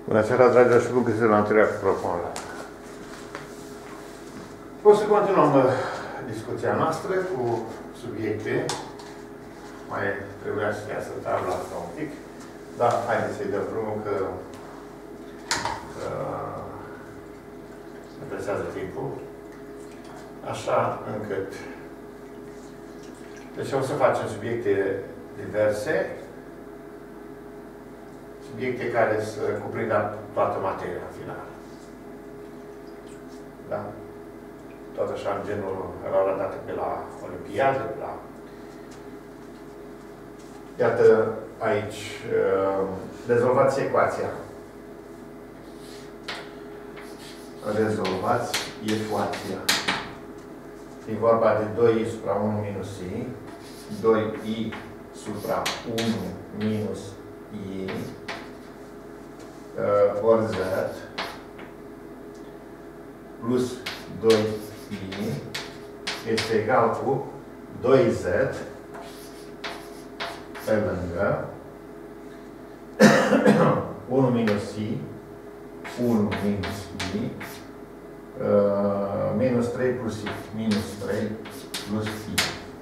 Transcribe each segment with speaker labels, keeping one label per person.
Speaker 1: Bună seara, dragilor, și bun găsit la întâlnirea cu propunerea. O să continuăm discuția noastră cu subiecte. Mai trebuia să iasă tabla asta un pic. Dar haideți să-i dăm drumul că ne presează timpul. Așa încât... Deci o să facem subiecte diverse. Subiecte care să cuprindă toată materia în final. Da? Tot așa, în genul, erau date pe la Olimpiade, pe la... Iată, aici, rezolvați ecuația. Rezolvați ecuația. E vorba de 2i supra 1 minus i, 2i supra 1 minus i, ori z, plus 2i este egal cu 2z pe lângă 1 minus i, 1 minus i, minus 3 plus i, minus 3 plus i.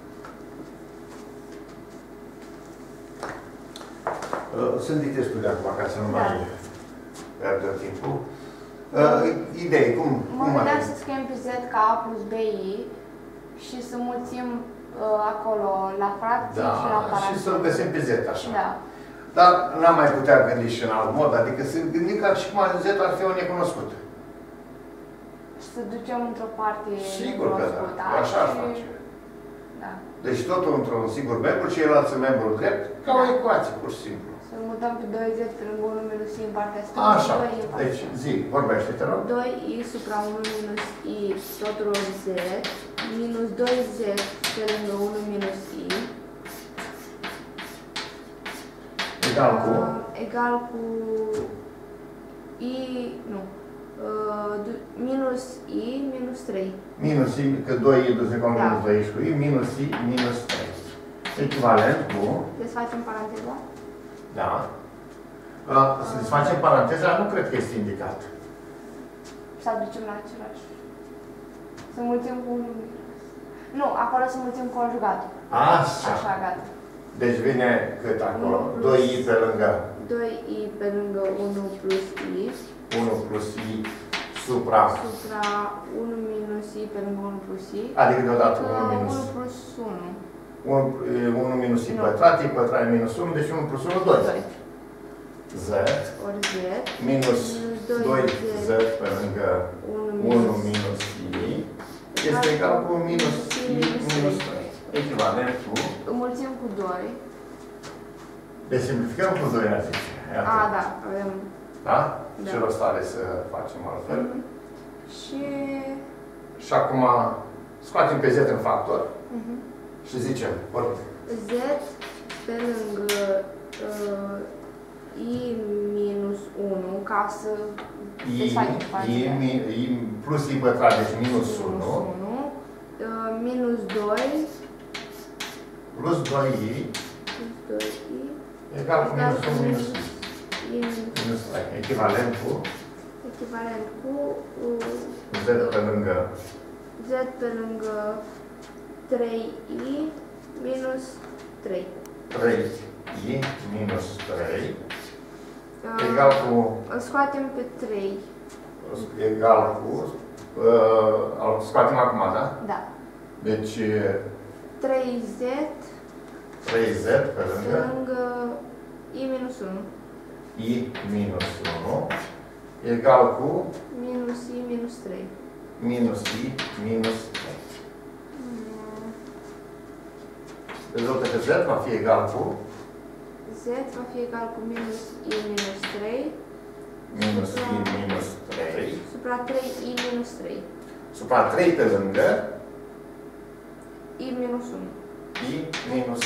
Speaker 1: Sunt dictestul de acum, ca să nu mai pierdă timpul. Idei, cum
Speaker 2: mă gândeam să scriem pe Z ca A plus BI și să mulțim acolo la fracții și la paranteză.
Speaker 1: Și să-l găsim pe Z, așa.
Speaker 2: Da.
Speaker 1: Dar n-am mai putea gândi și în alt mod, adică să gândim ca și cum Z ar fi o necunoscută.
Speaker 2: Și să ducem într-o parte
Speaker 1: sigur că da, așa ar face.
Speaker 2: Da.
Speaker 1: Deci totul într-un singur membru, ceilalți membru drept, ca o ecuație, pur și simplu.
Speaker 2: Să mutăm pe 2Z pe lângă 1 minus i în partea stângă.
Speaker 1: Așa. Deci, zi, vorbește, te rog.
Speaker 2: 2i supra 1 minus i totul ori z, minus 2z pe lângă 1 minus i.
Speaker 1: Egal cu?
Speaker 2: Egal cu i, nu. Minus i minus 3.
Speaker 1: Minus i, că 2i duce cu minus 2 și cu i, minus i minus 3. Echivalent cu?
Speaker 2: Desfacem paranteza?
Speaker 1: Da. Să desfacem paranteza, nu cred că este indicat.
Speaker 2: Să aducem la același. Să mulțim cu 1 minus. Nu, acolo să mulțim conjugatul.
Speaker 1: Așa.
Speaker 2: Așa, gata.
Speaker 1: Deci vine cât acolo? 2i pe lângă?
Speaker 2: 2i pe lângă 1 plus i.
Speaker 1: 1 plus i supra
Speaker 2: 1 minus i pe lângă 1 plus i.
Speaker 1: Adică deodată 1 minus
Speaker 2: 1 plus 1.
Speaker 1: 1 minus i pătrat, i pătrat e minus 1, deci 1 plus 1, 2. Z
Speaker 2: ori z
Speaker 1: minus 2z pe lângă 1 minus i este egal cu minus i minus 3. Echivalent cu...
Speaker 2: Înmulțim cu 2.
Speaker 1: Deci simplificăm cu 2, a zice.
Speaker 2: A, da, avem...
Speaker 1: Da? Ce rost are să facem altfel? Și acum scoatem pe z în factor și zicem,
Speaker 2: z pe lângă i minus 1 ca să
Speaker 1: i plus i pătrat, deci minus 1
Speaker 2: minus 2
Speaker 1: plus 2i egal cu minus 1 minus i minus 3. Echivalent cu z pe lângă
Speaker 2: 3i minus 3.
Speaker 1: 3i minus 3 egal cu...
Speaker 2: Scoatem pe 3.
Speaker 1: Egal cu... scoatem acum, da?
Speaker 2: Da.
Speaker 1: Deci...
Speaker 2: 3z
Speaker 1: 3z pe
Speaker 2: lângă i minus 1.
Speaker 1: I minus 1 egal cu...
Speaker 2: Minus i minus 3.
Speaker 1: Minus i minus 3. Rezultă că z va fi egal cu...
Speaker 2: Z va fi egal cu minus i minus 3.
Speaker 1: Minus i minus 3.
Speaker 2: Supra 3i minus 3.
Speaker 1: Supra 3 pe lângă...
Speaker 2: i minus 1.
Speaker 1: I minus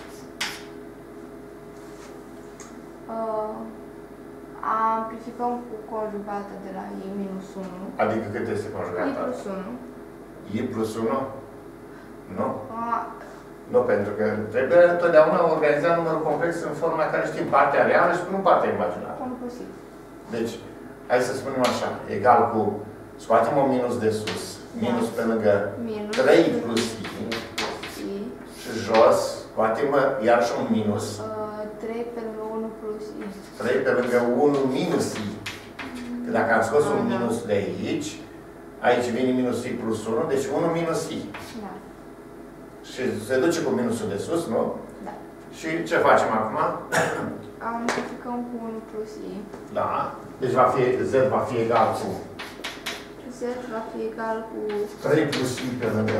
Speaker 1: 1.
Speaker 2: Amplificăm cu conjugata de la i minus 1.
Speaker 1: Adică cât este conjugata?
Speaker 2: I plus 1.
Speaker 1: I plus 1? Nu. Nu, pentru că trebuie întotdeauna organiza numărul complex în forma care știm partea reală și nu partea imaginară.
Speaker 2: Inclusiv.
Speaker 1: Deci, hai să spunem așa, egal cu, scoatem o minus de sus, minus pe lângă 3 plus i, și jos, scoatem iarăși un minus.
Speaker 2: 3 pe lângă 1 plus i.
Speaker 1: 3 pe lângă 1 minus i. Că dacă am scos un minus de aici, aici vine minus i plus 1, deci 1 minus i.
Speaker 2: Da.
Speaker 1: Și se duce cu minusul de sus, nu?
Speaker 2: Da.
Speaker 1: Și ce facem acum?
Speaker 2: Amplificăm cu 1 plus i.
Speaker 1: Da. Deci z va fi egal cu
Speaker 2: Z va fi egal cu
Speaker 1: 3 plus i pe lângă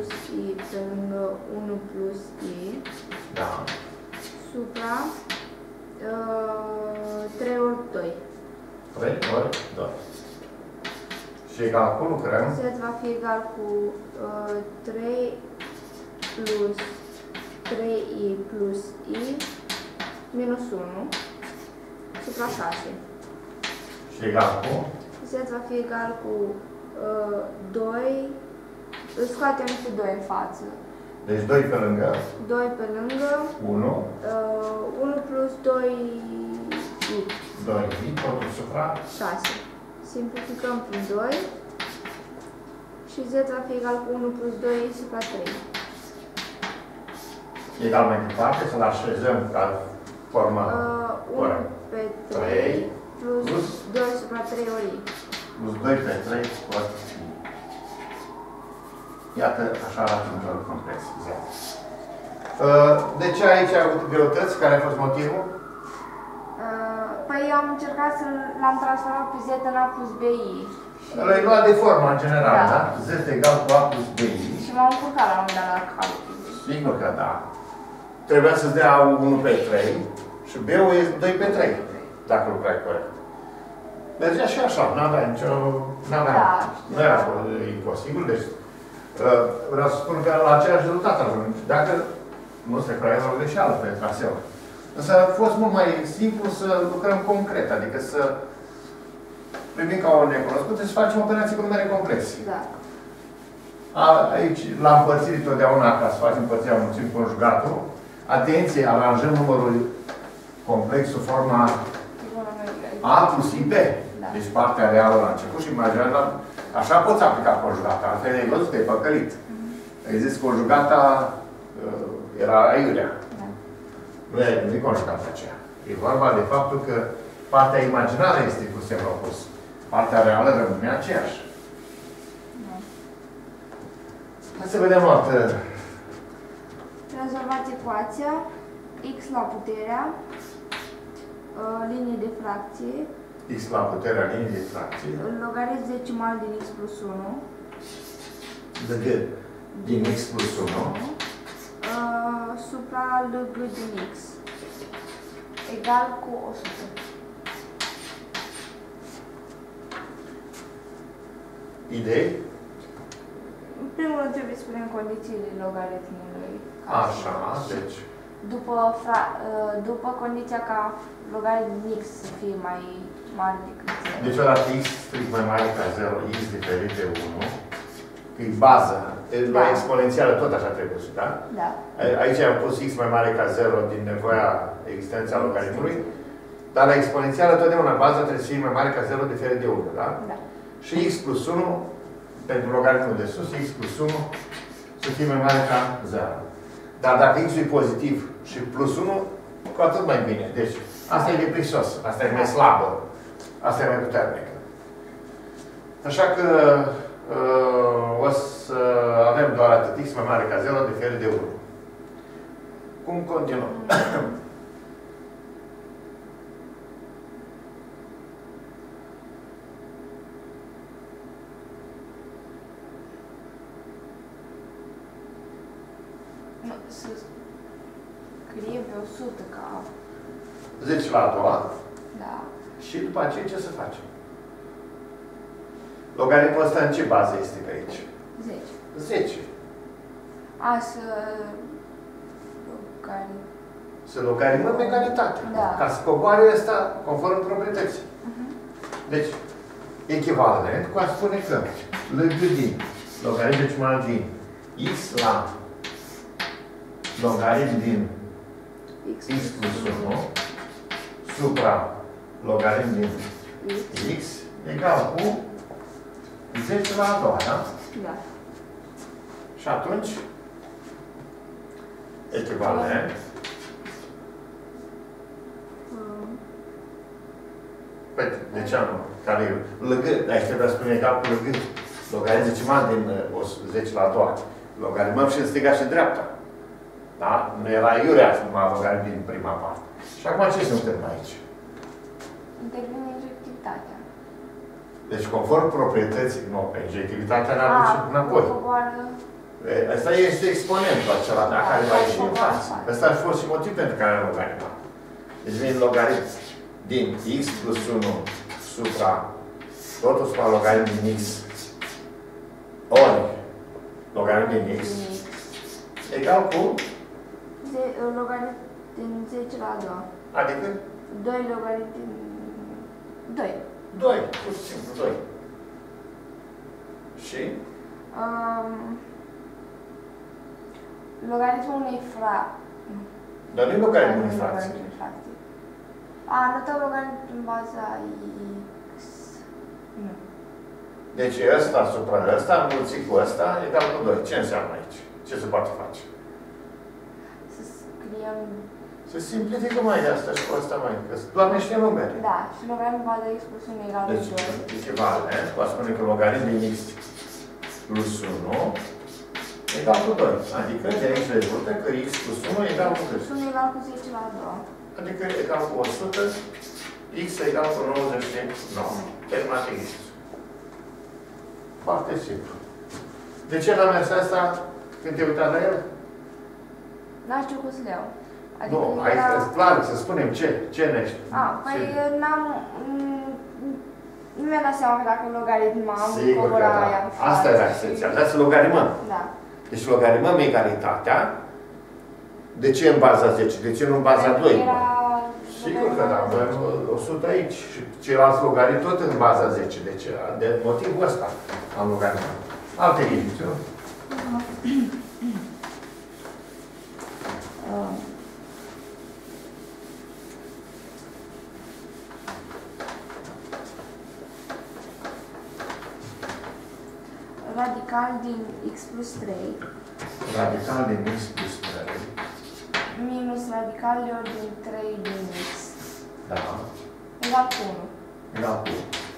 Speaker 2: 1 plus i.
Speaker 1: Da.
Speaker 2: Supra 3 ori 2.
Speaker 1: 3 ori 2. Și egal cu lucrăm.
Speaker 2: Z va fi egal cu 3 plus 3i plus i minus 1 supra 6.
Speaker 1: Și egal cu?
Speaker 2: Z va fi egal cu 2, scoatem cu 2 în față.
Speaker 1: Deci 2 pe lângă
Speaker 2: 2 pe lângă
Speaker 1: 1.
Speaker 2: 1 plus 2i.
Speaker 1: 2i, totul supra
Speaker 2: 6. Simplificăm prin 2 și z va fi egal cu 1 plus 2i supra 3.
Speaker 1: Egal mai departe, să-l așezăm ca formă
Speaker 2: 1 pe 3 plus 2 supra 3 ori i.
Speaker 1: Plus 2 pe 3 ori i. Iată, așa arată un joc complex. De ce aici ai avut greutăți? Care a fost motivul?
Speaker 2: Păi eu am încercat să l-am transformat pe z în a plus bi.
Speaker 1: L-ai luat de formă, în general, da? Z egal cu a plus bi.
Speaker 2: Și m-am încurcat la un moment dat la calcul.
Speaker 1: Sigur că da. Trebuia să-ți dea 1 pe 3 și B-ul e 2 pe 3, dacă lucrai corect. Mergea și așa, n-avea nicio... Nu era imposibil, deci vreau să spun că la aceeași rezultat ajungi. Dacă nu se crea o greșeală pe traseu. Însă a fost mult mai simplu să lucrăm concret, adică să privim ca o necunoscută și să facem operații cu numere complexe.
Speaker 2: Da.
Speaker 1: Aici, la împărțire, totdeauna, ca să facem împărțirea mulțimii conjugatul, atenție, aranjăm numărul complex sub forma a plus ib. Da. Deci partea reală la început și imaginează, așa poți aplica conjugata. Altfel ai văzut, te-ai păcălit. Ai zis conjugata era aiurea. Da. Nu e conjugata aceea. E vorba de faptul că partea imaginară este cu semn opus. Partea reală rămâne aceeași. Da. Hai să vedem o altă.
Speaker 2: Rezolvați ecuația x la puterea linii de fracție.
Speaker 1: X la puterea linii de fracție.
Speaker 2: Logaritm decimal din x plus 1.
Speaker 1: De din x plus 1.
Speaker 2: Supra lg din x. Egal cu 100.
Speaker 1: Idei?
Speaker 2: În primul rând trebuie să spunem condițiile logaritmului.
Speaker 1: Așa, deci...
Speaker 2: După condiția ca logaritm x să fie mai mare decât 0.
Speaker 1: Deci odată x strict mai mare ca 0, x diferit de 1, că e baza, la exponențială tot așa trebuie să, da?
Speaker 2: Da.
Speaker 1: Aici am pus x mai mare ca 0 din nevoia existența logaritmului, dar la exponențială totdeauna baza trebuie să fie mai mare ca 0 diferit de 1, da? Da. Și x plus 1, pentru logaritmul de sus, x plus 1 să fie mai mare ca 0. Dar dacă x e pozitiv și plus 1, cu atât mai bine. Deci, asta e deprisos, asta e mai slabă, asta e mai puternică. Așa că o să avem doar atât x mai mare ca 0 diferit de 1. Cum continuăm?
Speaker 2: Să scrie pe 100 ca...
Speaker 1: 10 la a doua.
Speaker 2: Da.
Speaker 1: Și după aceea ce să facem? Logaritmul ăsta în ce bază este pe aici?
Speaker 2: 10.
Speaker 1: 10. Să logaritmăm egalitatea.
Speaker 2: Da.
Speaker 1: Ca să coboare ăsta conform proprietății. Deci, echivalent cu a spune că lg din logaritm decimal din x la logaritm din x plus 1 supra logaritm din X egal cu 10 la a doua, da?
Speaker 2: Da.
Speaker 1: Și atunci, echivalent. Păi, de ce nu? Care e lăgând, aici trebuie să spune egal cu lăgând. Logaritm decimal din 10 la a doua. Logaritmăm și în stânga și în dreapta. Da? Nu era iurea numai logaritm din prima parte. Și acum ce se întâmplă aici?
Speaker 2: Intervine injectivitatea.
Speaker 1: Deci, conform proprietății, nu, injectivitatea ne aduce înapoi. Asta este exponentul acela, da? Care va ieși în față. Ăsta a fost și motiv pentru care am logaritmat. Deci vine logaritm din x plus 1 supra totul supra logaritm din x ori logaritm din x egal cu
Speaker 2: logaritm din 10 la a doua.
Speaker 1: adică
Speaker 2: 2 logaritm din 2.
Speaker 1: 2, pur și simplu 2. Și?
Speaker 2: Logaritmul unei fracții.
Speaker 1: Dar nu e logaritmul unei fracții.
Speaker 2: Arătăm logaritm în baza x. Nu.
Speaker 1: Deci ăsta supra ăsta, înmulțit cu ăsta, egal cu 2. Ce înseamnă aici? Ce se poate face?
Speaker 2: Să scriem...
Speaker 1: Se simplifică mai de asta și cu asta mai. Că doar niște numere.
Speaker 2: Da, și logaritm în baza x plus 1 egal cu 2.
Speaker 1: Deci, echivalent, va spune că logaritm din x plus 1 egal cu 2. Adică de aici rezultă că x plus 1 egal cu 2.
Speaker 2: Plus 1 egal cu 10 la a doua.
Speaker 1: Adică egal cu 100, x egal cu 99. Terminat x. Foarte simplu. De ce n-am mers asta când te-ai uitat la el?
Speaker 2: N-am știut cum să le iau.
Speaker 1: Adică nu, hai clar să spunem ce nești.
Speaker 2: Păi n-am... Nu mi-am dat seama că dacă logaritmam,
Speaker 1: sigur că da. Asta era esențial. Dar să logaritmăm.
Speaker 2: Da.
Speaker 1: Deci logaritmăm egalitatea. De ce în baza 10? De ce nu în baza 2? Sigur că da. Avem 100 aici. Și ceilalți logaritmi tot în baza 10. Deci de motivul ăsta am logaritmat. Alte ghiniți, nu?
Speaker 2: Radical din x plus 3.
Speaker 1: Radical din x plus 3.
Speaker 2: Minus radical de ori din 3 din x.
Speaker 1: Da.
Speaker 2: Egal cu 1.
Speaker 1: Egal cu 1.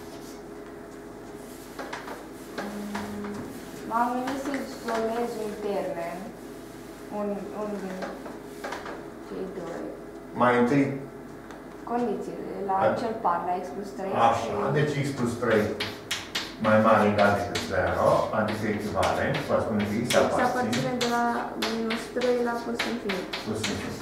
Speaker 2: M-am gândit să explorez un termen. Unul din cei doi.
Speaker 1: Mai întâi.
Speaker 2: Condițiile. La cel par, la x plus 3.
Speaker 1: Așa. Deci x plus 3 mai mare egal decât 0, adică echivalent, va spune că x aparține
Speaker 2: de la minus 3 la plus infinit.
Speaker 1: Plus infinit.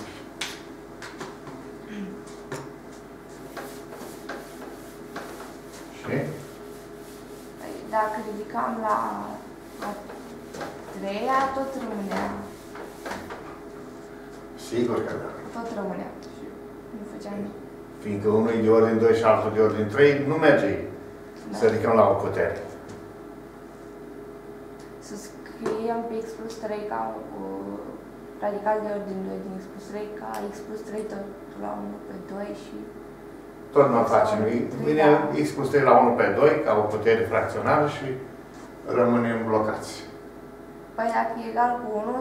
Speaker 1: Și?
Speaker 2: Dacă ridicam la a treia, tot rămânea.
Speaker 1: Sigur că da.
Speaker 2: Tot rămânea. Nu făceam nimic.
Speaker 1: Fiindcă unul e de ordine 2 și altul de ordine 3, nu merge să ridicăm la o putere.
Speaker 2: Să scriem pe x plus 3 ca radical de ordine 2 din x plus 3 ca x plus 3 tot la 1 pe 2 și...
Speaker 1: Tot nu facem. Vine x plus 3 la 1 pe 2 ca o putere fracționară și rămânem blocați.
Speaker 2: Păi dacă e egal cu 1,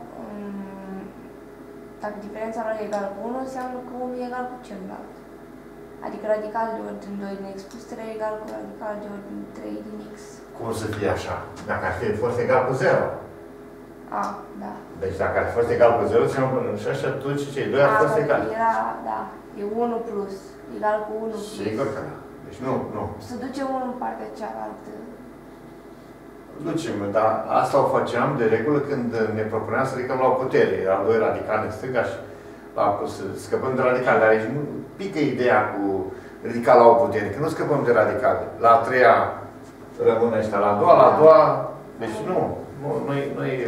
Speaker 2: dacă diferența lor e egal cu 1, înseamnă că 1 e egal cu celălalt. Adică radical de ordine 2 din x plus 3 egal cu radical de ordine 3 din x.
Speaker 1: Cum să fie așa? Dacă ar fi fost egal cu 0.
Speaker 2: Da.
Speaker 1: Deci dacă ar fi fost egal cu 0, și așa atunci cei doi ar fost egal.
Speaker 2: Era, da. E 1 plus. Egal cu 1 plus.
Speaker 1: Sigur că da. Deci nu.
Speaker 2: Să ducem 1 în partea cealaltă.
Speaker 1: Ducem, dar asta o făceam de regulă când ne propuneam să ridicăm la o putere. Erau doi radicali în stânga și să scăpăm de radicali. Dar aici nu pică ideea cu ridica la o putere, că nu scăpăm de radicali. La a treia rămâne ăștia, la a doua, la a doua. Deci nu e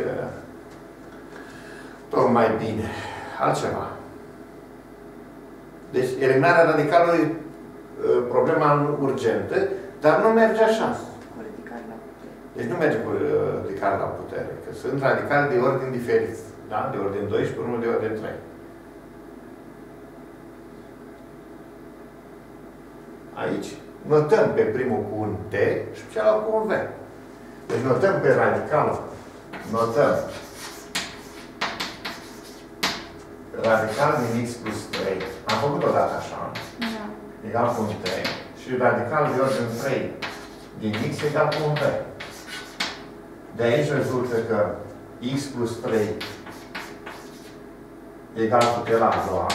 Speaker 1: tocmai bine. Altceva. Deci eliminarea radicalului e problema urgentă, dar nu merge așa.
Speaker 2: Cu radicali la putere.
Speaker 1: Deci nu merge cu radicali la putere, că sunt radicali de ordin diferit. Da? De ordin 2 și pe unul de ordin 3. Aici notăm pe primul cu un T și pe celălalt cu un V. Deci notăm pe radical, notăm radical din x plus 3. Am făcut odată așa.
Speaker 2: Da.
Speaker 1: Egal cu un T. Și radical de ordine 3 din x egal cu un V. De aici rezultă că x plus 3 egal cu T la a doua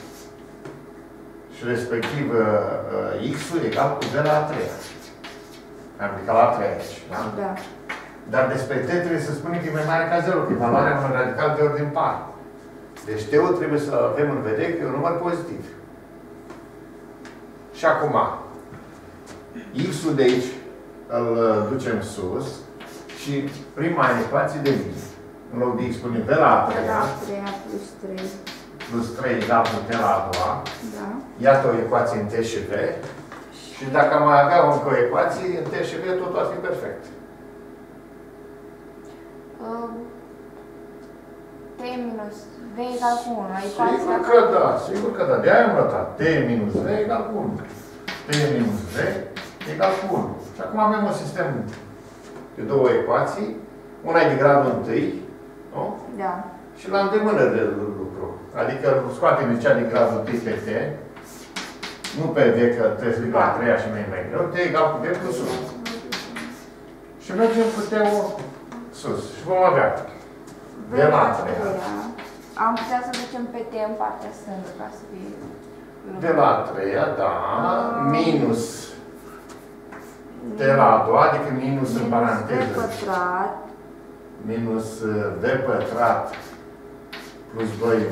Speaker 1: și respectiv x-ul egal cu V la a treia. Am aplicat la a treia aici, da?
Speaker 2: Da.
Speaker 1: Dar despre T trebuie să spunem că e mai mare ca 0, că e valoarea unui radical de ordine par. Deci T-ul trebuie să avem în vedere că e un număr pozitiv. Și acum, x-ul de aici îl ducem sus și prima ecuație devine. În loc de x punem V la a treia.
Speaker 2: Plus 3.
Speaker 1: Plus 3 egal cu T la a doua.
Speaker 2: Da.
Speaker 1: Iată o ecuație în T și V. Și dacă am mai avea încă o ecuație, în T și V totul ar fi perfect.
Speaker 2: T minus V egal cu 1.
Speaker 1: Sigur că da, sigur că da. De-aia am notat. T minus V egal cu 1. T minus V egal cu 1. Și acum avem un sistem de două ecuații. Una e de gradul 1, nu?
Speaker 2: Da.
Speaker 1: Și la îndemână de lucru. Adică scoatem de cea de gradul 1 pe T. Nu pe V, că trebuie să duc la 3 și mai greu. T egal cu V plus 1. Și mergem cu T-ul sus. Și vom avea V la 3.
Speaker 2: Am putea să ducem pe T în partea stângă, ca să fie...
Speaker 1: De la a treia, da, minus T la a doua, adică minus în paranteză.
Speaker 2: V pătrat.
Speaker 1: Minus V pătrat plus 2V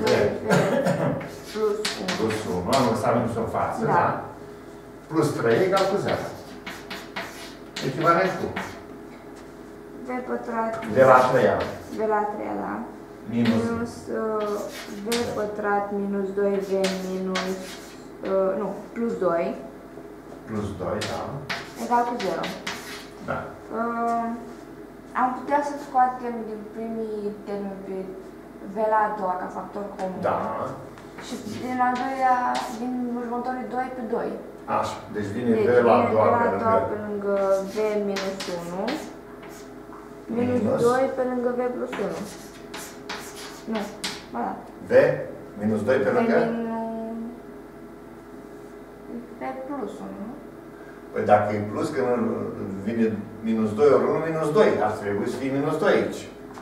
Speaker 1: plus 1. Am lăsat minusul în față, da? Plus 3 egal cu 0. Echivalent cu
Speaker 2: V pătrat.
Speaker 1: de la a treia.
Speaker 2: De la a treia, da. Minus V pătrat minus 2V minus... nu, plus 2.
Speaker 1: Plus 2, da.
Speaker 2: Egal cu 0.
Speaker 1: Da.
Speaker 2: Am putea să scoatem din primii termeni pe V la a doua ca factor comun.
Speaker 1: Da.
Speaker 2: Și din al doilea, din următorii 2 pe 2.
Speaker 1: Așa. Deci vine V la a doua
Speaker 2: pe lângă V minus 1. Minus 2 pe lângă V plus 1. Nu. Ba da.
Speaker 1: V minus 2 pe lângă?
Speaker 2: V plus 1, nu?
Speaker 1: Păi dacă e plus, când vine minus 2 ori 1, minus 2. Ar trebui să fie minus 2 aici.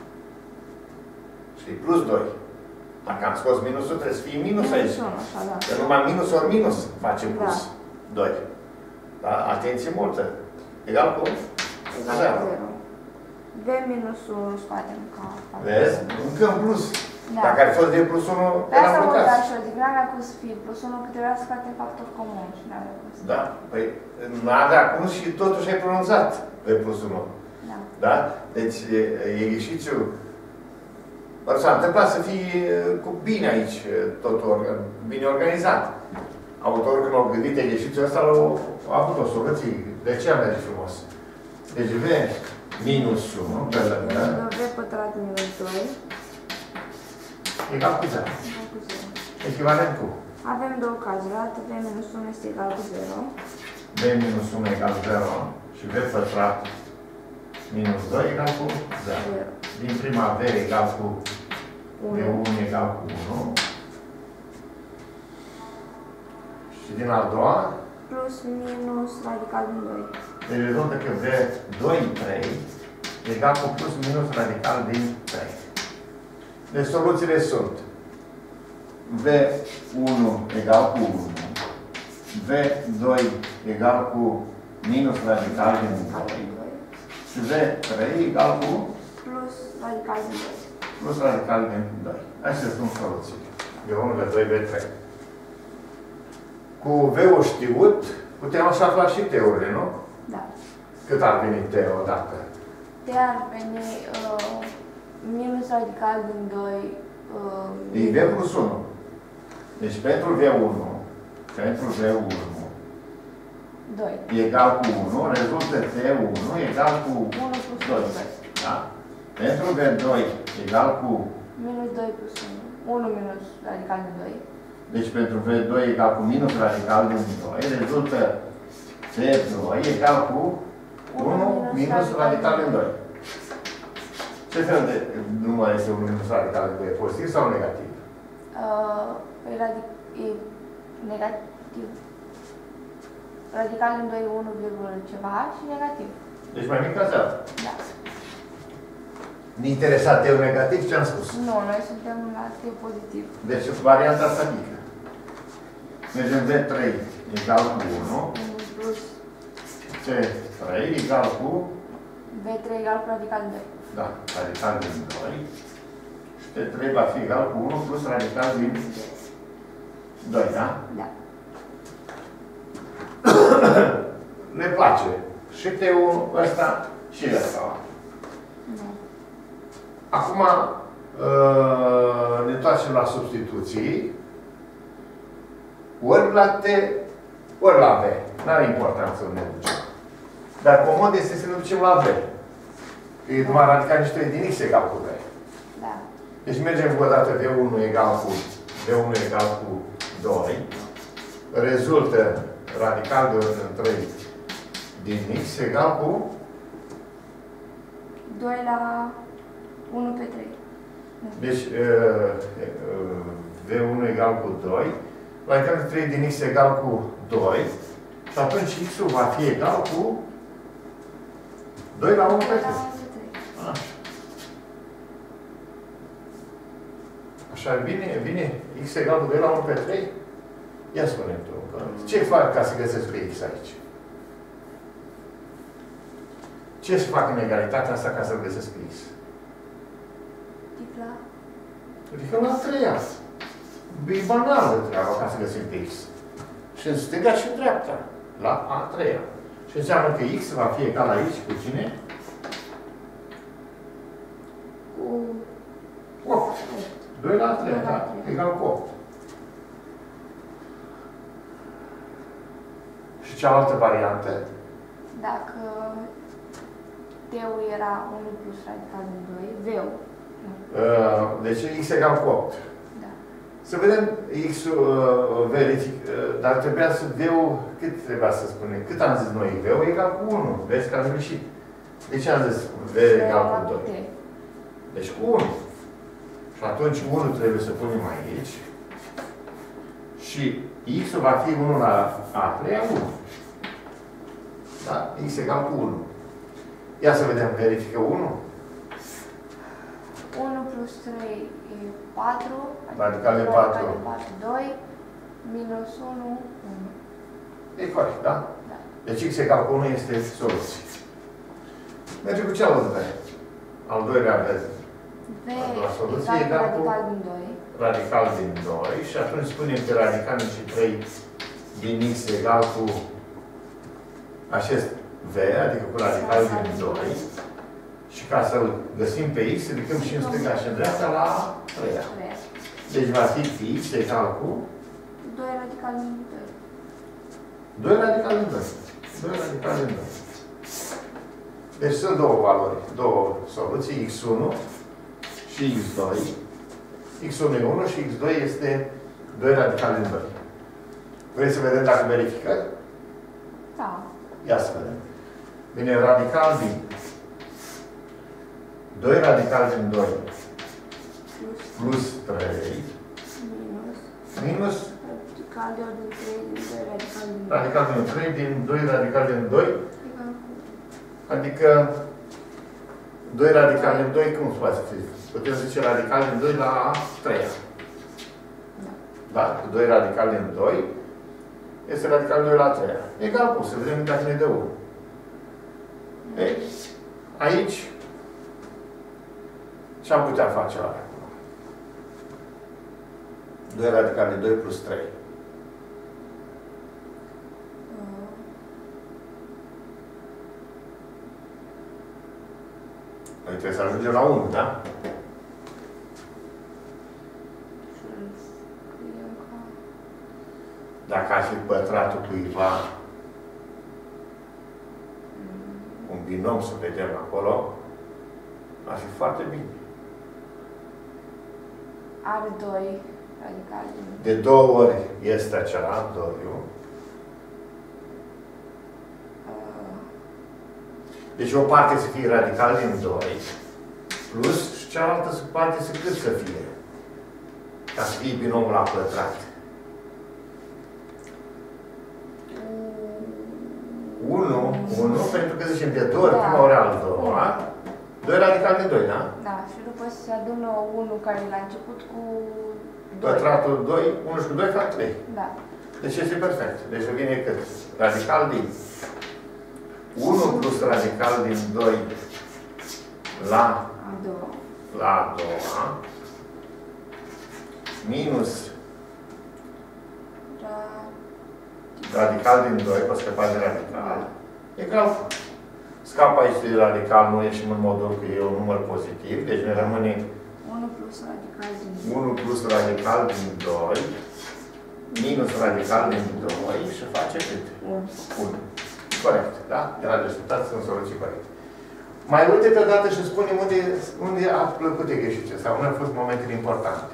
Speaker 1: Și plus 2. Dacă am scos minusul, trebuie să fie minus aici.
Speaker 2: Așa, da.
Speaker 1: Că numai minus ori minus face plus 2. Da? Atenție multă. Egal cu?
Speaker 2: Egal cu 0. V minus 1 scoatem ca...
Speaker 1: Vezi? Încă în plus.
Speaker 2: Da.
Speaker 1: Dacă ar fi fost de plus 1,
Speaker 2: pe asta mă uit așa, adică n-am cum să fie plus 1, că trebuia să scoatem factor comun și n-am cum să...
Speaker 1: Da. Păi n-avea cum și totuși ai pronunțat V plus 1.
Speaker 2: Da.
Speaker 1: Da? Deci exercițiul s-a întâmplat să fie cu bine aici, totul bine organizat. Autorul, când au gândit exercițiul ăsta, a avut o soluție. De ce a merge frumos? Deci V minus 1 pe lângă
Speaker 2: V pătrat minus 2
Speaker 1: egal cu 0. Echivalent cu?
Speaker 2: Avem două cazuri. Odată V minus 1 este egal cu 0.
Speaker 1: V minus 1 egal cu 0 și V pătrat minus 2 egal cu 0. Din prima V egal cu V1 egal cu 1. Și din a doua?
Speaker 2: Plus minus radical din 2.
Speaker 1: Deci rezultă că V2 3 egal cu plus minus radical din 3. Deci soluțiile sunt V1 egal cu 1, V2 egal cu minus radical din 2 și V3 egal cu
Speaker 2: plus radical din 2.
Speaker 1: Plus radical din 2. Astea sunt soluțiile. V1, V2, V3. Cu V-ul știut, putem așa afla și T-urile, nu?
Speaker 2: Da.
Speaker 1: Cât ar veni T odată?
Speaker 2: T ar veni minus radical din 2.
Speaker 1: E V plus 1. Deci pentru V1,
Speaker 2: 2.
Speaker 1: Egal cu 1, rezultă T1 egal cu
Speaker 2: 1 plus
Speaker 1: 2.
Speaker 2: 2.
Speaker 1: Da? Pentru V2 egal cu
Speaker 2: minus 2 plus 1. 1 minus radical din 2.
Speaker 1: Deci pentru V2 egal cu minus radical din 2, rezultă F2 egal cu 1 minus radical din 2. Ce fel de număr este 1 minus radical din 2? Pozitiv sau negativ?
Speaker 2: E negativ. Radical din 2 e 1, ceva și negativ.
Speaker 1: Deci mai mic ca 0.
Speaker 2: Da.
Speaker 1: Ne interesa teu negativ, ce am spus?
Speaker 2: Nu, noi suntem la teu pozitiv.
Speaker 1: Deci varianta asta mică. Mergem V3 egal cu 1
Speaker 2: Plus
Speaker 1: C3 egal cu
Speaker 2: V3 egal cu radical din 2.
Speaker 1: da, radical din 2 și T3 va fi egal cu 1 plus radical din 2, da?
Speaker 2: Da.
Speaker 1: Ne place și T1 ăsta și ăsta.
Speaker 2: Nu.
Speaker 1: Acum ne întoarcem la substituții. Ori la T, ori la V. N-are importanță unde ne ducem. Dar comod este să ne ducem la V. Că e numai radical niște din X egal cu V.
Speaker 2: Da.
Speaker 1: Deci mergem cu o dată V1 egal cu V1 egal cu 2. Rezultă radical de ordine 3 din X egal cu
Speaker 2: 2 la 1 pe 3.
Speaker 1: deci V1 egal cu 2. Radical de 3 din X egal cu 2. Și atunci X-ul va fi egal cu 2 la 1 pe 3. Așa. Așa, vine X egal cu 2 la 1 pe 3? Ia spune-mi tu. Ce fac ca să găsesc pe X aici? Ce să fac în egalitatea asta ca să-l găsesc pe X?
Speaker 2: Tipla.
Speaker 1: Adică la 3-a. E banală treaba ca să găsim pe X. Și în stânga și în dreapta. La A3-a. Și înseamnă că X va fi egal aici cu cine?
Speaker 2: Cu
Speaker 1: 8. 2 la 3, da? Egal cu 8. Și cealaltă variantă?
Speaker 2: Dacă T-ul era 1 plus radical din 2, V-ul.
Speaker 1: Deci X egal cu 8.
Speaker 2: Da.
Speaker 1: Să vedem X-ul verific, dar trebuia să V-ul, cât trebuia să spunem? Cât am zis noi? V-ul egal cu 1. Vezi că am greșit. Deci am zis V egal cu 2. Deci cu 1. Și atunci 1 trebuie să punem aici. Și X-ul va fi 1 la A3, 1. Da? X egal cu 1. Ia să vedem, verifică 1.
Speaker 2: 1 plus 3 e 4.
Speaker 1: Radical de 4.
Speaker 2: 2. Minus 1, 1.
Speaker 1: E corect, da?
Speaker 2: Da.
Speaker 1: Deci X egal cu 1 este soluție. Mergem cu cealaltă. Al doilea vezi.
Speaker 2: V
Speaker 1: soluție
Speaker 2: egal cu radical din 2.
Speaker 1: Radical din 2. Și atunci spunem că radical și 3 din X egal cu acest V, adică cu radical din 2. Și ca să-l găsim pe X, ridicăm și în stânga și în dreapta la 3. Deci va fi X egal cu
Speaker 2: 2 radical din
Speaker 1: 2 radical din 2. 2 radical din 2. Deci sunt două valori, două soluții, X1 și X2. X1 e 1 și X2 este 2 radical din 2. Vrei să vedem dacă verificăm?
Speaker 2: Da.
Speaker 1: Ia să vedem. Bine, radical din 2 radical din 2 plus 3 minus
Speaker 2: radical de ordine 3 din 2 radical din 2.
Speaker 1: Radical din 3 din 2 radical din 2. Adică 2 radical din 2, cum se poate fi? Putem zice radical din 2 la 3. Da? Cu 2 radical din 2 este radical din 2 la 3. Egal cu, să vedem dacă ne dă 1. Ei, aici ce am putea face oare? 2 radical din 2 plus 3. Noi trebuie să ajungem la 1, da? Dacă ar fi pătratul cuiva un binom să vedem acolo, ar fi foarte bine.
Speaker 2: Are 2 radical din 2.
Speaker 1: De 2 ori este acela, 2-ul. Deci o parte să fie radical din 2, plus și cealaltă parte să cât să fie? Ca să fie binomul la pătrat. 1, pentru că zicem de 2 ori prima ori al doua, 2 radical din 2, da?
Speaker 2: Da, și după se adună 1 care e la început cu 2.
Speaker 1: Pătratul 2, 1 și cu 2 fac 3.
Speaker 2: Da.
Speaker 1: Deci este perfect. Deci vine cât? Radical din 1 plus radical din 2 la a doua minus radical din 2, pe scăpat de radical, egal. Scap aici de radical, nu ieșim în modul că e un număr pozitiv, deci ne rămâne
Speaker 2: 1 plus radical din
Speaker 1: 2 minus radical din 2 și face cât? 1. Corect, da? De la rezultat sunt soluții corecte. Mai uite pe dată și spunem unde a plăcut de greșit sau unde au fost momentele importante.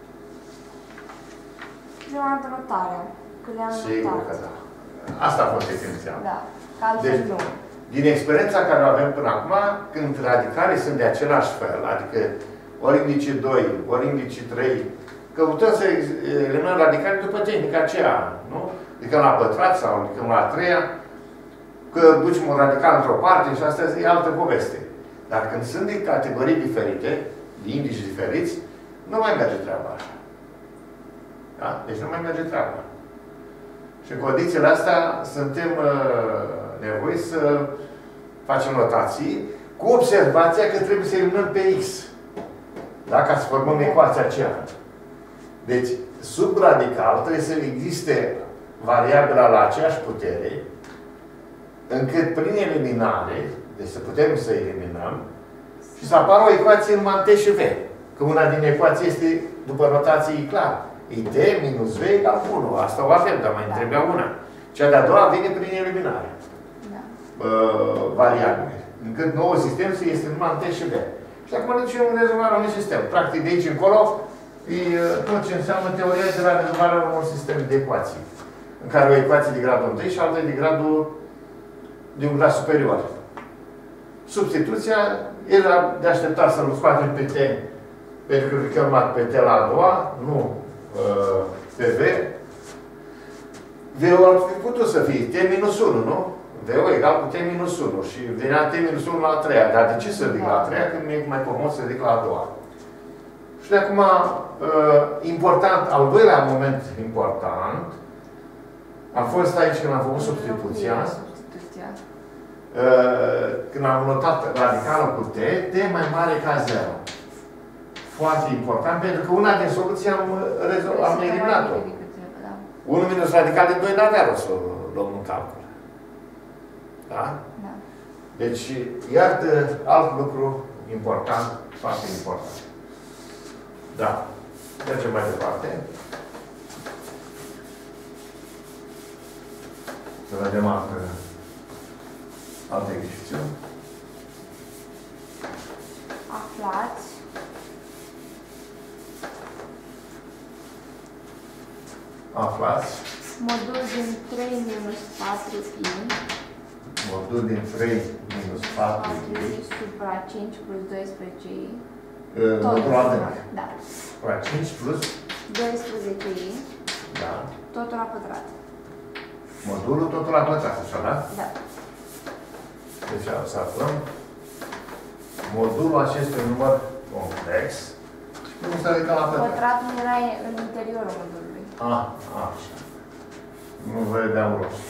Speaker 2: Prima dată notarea.
Speaker 1: Sigur că da. Asta a fost esențial.
Speaker 2: Da. Deci,
Speaker 1: din experiența care o avem până acum, când radicale sunt de același fel, adică ori indice 2, ori indice 3, căutăm să eliminăm radicale după tehnica aceea, nu? Adică la pătrat sau adică la a treia, că ducem un radical într-o parte și asta e altă poveste. Dar când sunt din categorii diferite, din indici diferiți, nu mai merge treaba așa. Da? Deci nu mai merge treaba. Și în condițiile astea suntem nevoiți să facem notații cu observația că trebuie să eliminăm pe X. Da? Ca să formăm ecuația aceea. Deci, sub radical trebuie să existe variabila la aceeași putere, încât prin eliminare, deci să putem să eliminăm, și să apară o ecuație numai în T și V. Că una din ecuații este, după notație, clar. E T minus V egal 1. Asta o avem, dar mai trebuia una. Cea de-a doua vine prin eliminare.
Speaker 2: Da.
Speaker 1: Variabile. Încât nouă sistem este numai în T și V. Și acum ne ducem în rezolvarea unui sistem. Practic, de aici încolo, e tot ce înseamnă teoria de la rezolvarea unui sistem de ecuații. În care o ecuație de gradul 1 și alta de gradul de un grad superior. Substituția era de așteptat să-l scoatem pe T, pentru că ridicăm pe T la a doua, nu pe V. V-ul ar fi putut să fie T minus 1, nu? V-ul egal cu T minus 1 și venea T minus 1 la a treia. Dar de ce să ridic la a treia când mi-e mai comod să ridic la a doua? Și de acum, important, al doilea moment important, a fost aici când am făcut substituția. Când am notat radicalul cu T, T mai mare ca 0. Foarte important, pentru că una din soluții am eliminat-o. 1 minus radical de 2 n-avea rost să luăm în calcul. Da? Da. Deci, iată alt lucru important, foarte important. Da. Mergem mai departe. Să vedem alte exercițiu.
Speaker 2: Aflați modul din 3 minus 4i.
Speaker 1: Modul din 3 minus 4i.
Speaker 2: Supra 5 plus 12i.
Speaker 1: Modul adânc.
Speaker 2: Da.
Speaker 1: Supra 5 plus
Speaker 2: 12i.
Speaker 1: Da.
Speaker 2: Totul la pătrat.
Speaker 1: Modulul totul la pătrat, așa, da?
Speaker 2: Da.
Speaker 1: Deci să aflăm modulul acestui număr complex și cum se ridică la pătrat.
Speaker 2: Pătratul era în interiorul modulului.
Speaker 1: Așa. Nu vedeam rost.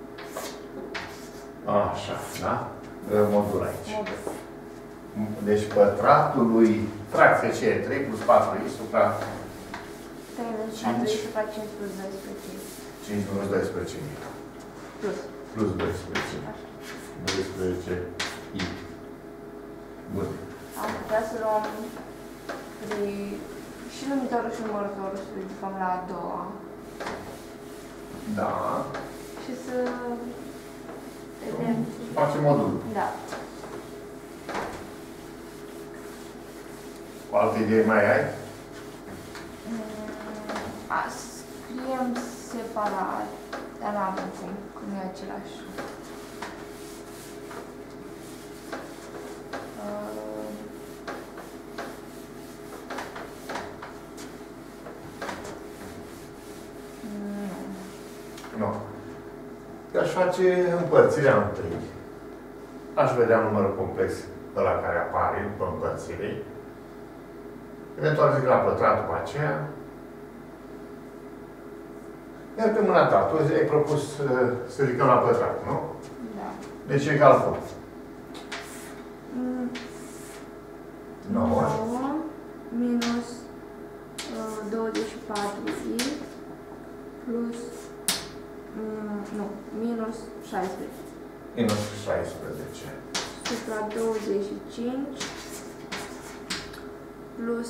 Speaker 1: Așa, da? Modul aici.
Speaker 2: Modul.
Speaker 1: Deci pătratul lui fracție ce e? 3 plus 4i supra
Speaker 2: 3 minus 4i supra 5 plus 12i.
Speaker 1: 5 minus 12i. Plus 12. 12i. Bun.
Speaker 2: Am putea să luăm și numitorul și numărătorul să ridicăm la a doua.
Speaker 1: Da.
Speaker 2: Și să vedem.
Speaker 1: Să facem modul.
Speaker 2: Da.
Speaker 1: O altă idee mai ai?
Speaker 2: Scriem separat, dar n-am cum, că nu e același.
Speaker 1: aș face împărțirea întâi. Aș vedea numărul complex ăla care apare după împărțire. Eventual zic la pătrat după aceea. Iar pe mâna ta, tu ai propus să ridicăm la pătrat, nu?
Speaker 2: Da.
Speaker 1: Deci egal cu 9
Speaker 2: minus 24i plus minus 16.
Speaker 1: Minus 16.
Speaker 2: Supra 25 plus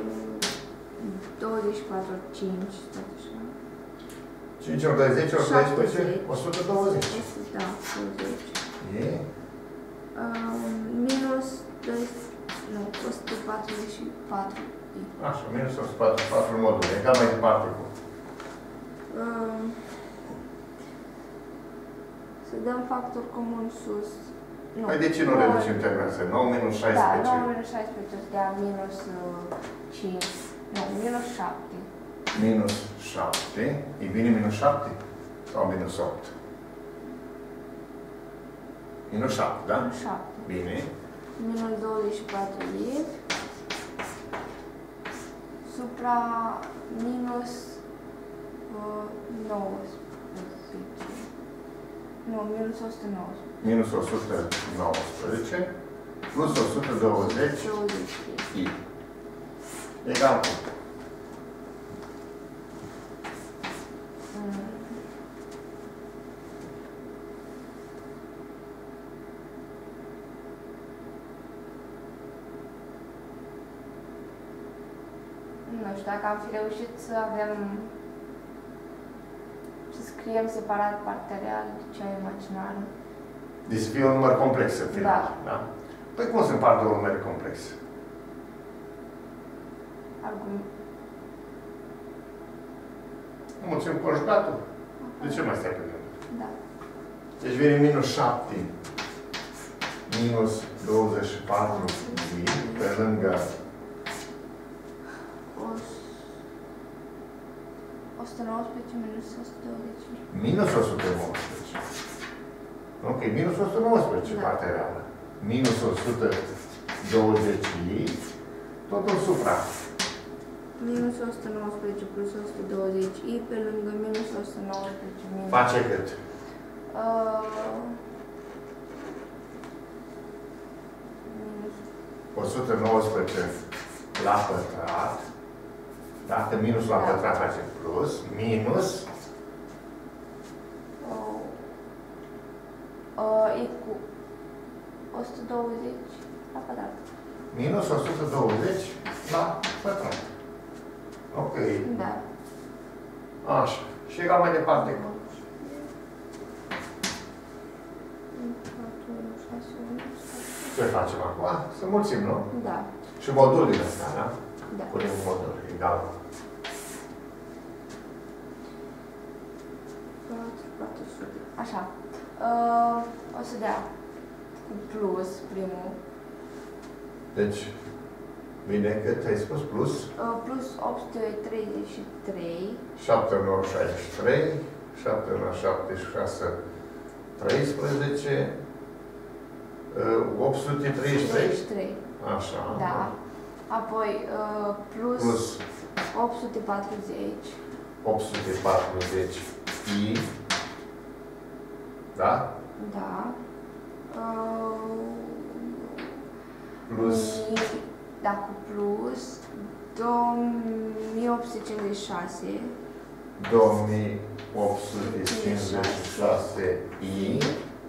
Speaker 2: 24, 5, tot așa.
Speaker 1: 5 ori 20 ori 12, 120.
Speaker 2: Da, 20.
Speaker 1: E?
Speaker 2: Minus 144.
Speaker 1: Așa, minus 144 în modul. Egal mai departe cu.
Speaker 2: Să dăm factor comun sus.
Speaker 1: Păi de ce nu reducem termenul ăsta? 9 minus 16.
Speaker 2: Da, 9 minus 16 o să dea minus 5. Nu, minus 7.
Speaker 1: Minus 7. E bine minus 7? Sau minus 8? Minus 7, da?
Speaker 2: Minus 7.
Speaker 1: Bine.
Speaker 2: Minus 24i. Supra minus 19. Nu, minus 119.
Speaker 1: Minus 119 plus 120 i. Egal cu.
Speaker 2: Nu știu, dacă am fi reușit să avem, să scriem separat partea reală de cea imaginară.
Speaker 1: Deci să fie un număr complex în final,
Speaker 2: Da.
Speaker 1: da? Păi cum se împart două numere complexe? Mulțim conjugatul. De ce mai stai pe gând?
Speaker 2: Da.
Speaker 1: Deci vine minus 7 minus 24 pe lângă
Speaker 2: 119 minus 120.
Speaker 1: minus 119. Ok, minus 119
Speaker 2: Da.
Speaker 1: partea reală. Minus 120i, totul supra.
Speaker 2: Minus 119 plus 120i pe lângă minus 119 minus...
Speaker 1: Face cât?
Speaker 2: Minus...
Speaker 1: 119 la pătrat. Dacă minus la pătrat face plus, minus
Speaker 2: e cu 120 la pătrat.
Speaker 1: minus 120 la pătrat. Ok.
Speaker 2: Da.
Speaker 1: Așa. Și egal mai departe. Ce facem acum? Să mulțim, nu?
Speaker 2: Da.
Speaker 1: Și modulile astea, da?
Speaker 2: Da.
Speaker 1: Punem un modul egal.
Speaker 2: 400. Așa. O să dea cu plus primul.
Speaker 1: Deci, vine cât ai spus? Plus?
Speaker 2: Plus 833.
Speaker 1: 7 × 9, 63. 7 × 76, 13. 833? Așa.
Speaker 2: Da. Apoi plus 840.
Speaker 1: 840 i. Da?
Speaker 2: Da.
Speaker 1: Plus.
Speaker 2: Da, cu plus 2856.
Speaker 1: 2856 i.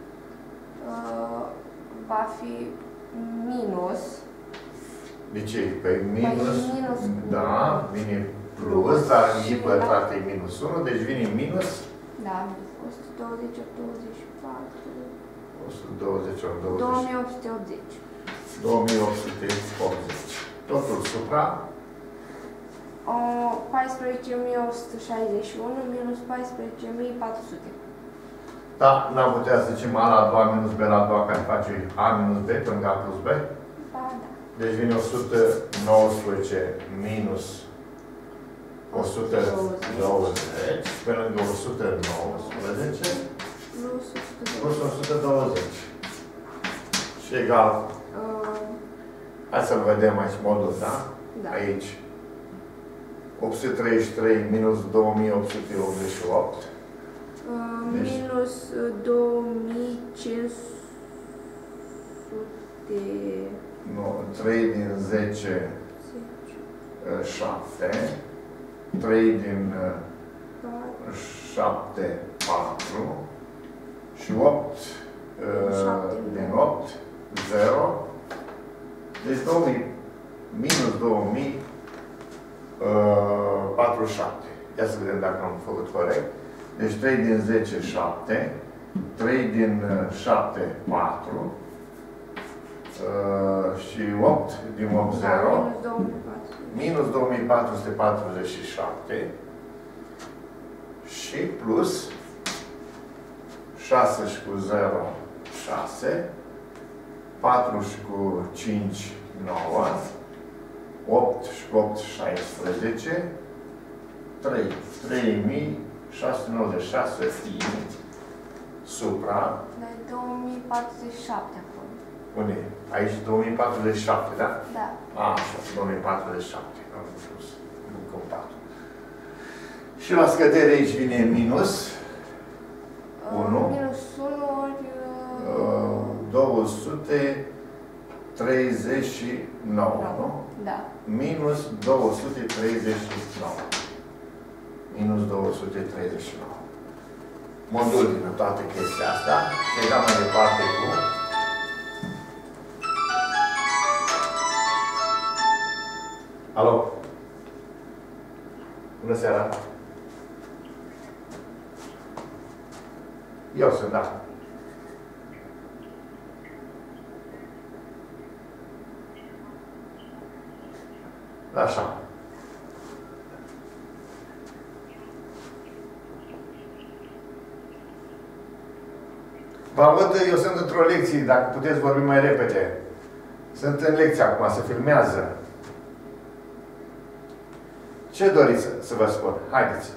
Speaker 2: Va fi minus.
Speaker 1: De ce? Păi minus.
Speaker 2: Minus.
Speaker 1: Da, vine plus, dar i pătrat e minus 1, deci vine minus.
Speaker 2: Da, 120 ori 24.
Speaker 1: 120 ori 20.
Speaker 2: 2880.
Speaker 1: 2880. Totul supra.
Speaker 2: 14.161 minus 14.400.
Speaker 1: Da, n-am putea să zicem A la a doua minus B la a doua, care face A minus B pe lângă A plus B?
Speaker 2: Ba, da.
Speaker 1: Deci vine 119 minus 120 pe lângă 119
Speaker 2: plus 120.
Speaker 1: Plus 120. Și egal. Hai să-l vedem aici modul, da?
Speaker 2: Da.
Speaker 1: Aici. 833 minus 2888. Deci,
Speaker 2: Minus 2500.
Speaker 1: nu, 3 din 10, 7. 3 din 7, 4. Și 8 din 8, 0. Deci 2000, minus 2047. Ia să vedem dacă am făcut corect. Deci 3 din 10, 7. 3 din 7, 4. Și 8 din 8, 0. Minus 2447. Și plus 6 și cu 0, 6. 4 și cu 5, 9. 8 și cu 8, 16. 3. 3696 supra.
Speaker 2: De 2047 acolo.
Speaker 1: Unde? Aici 2047, da?
Speaker 2: Da.
Speaker 1: Așa, 2047. Am spus. Încă 4. Și la scădere aici vine minus 1.
Speaker 2: Minus 1
Speaker 1: 239, nu?
Speaker 2: Da.
Speaker 1: Minus 239. Minus 239. Modul din toată chestia asta. Și egal mai departe cu... Alo? Bună seara! Eu sunt, da. Așa. Vă văd, eu sunt într-o lecție, dacă puteți vorbi mai repede. Sunt în lecție acum, se filmează. Ce doriți să vă spun? Haideți.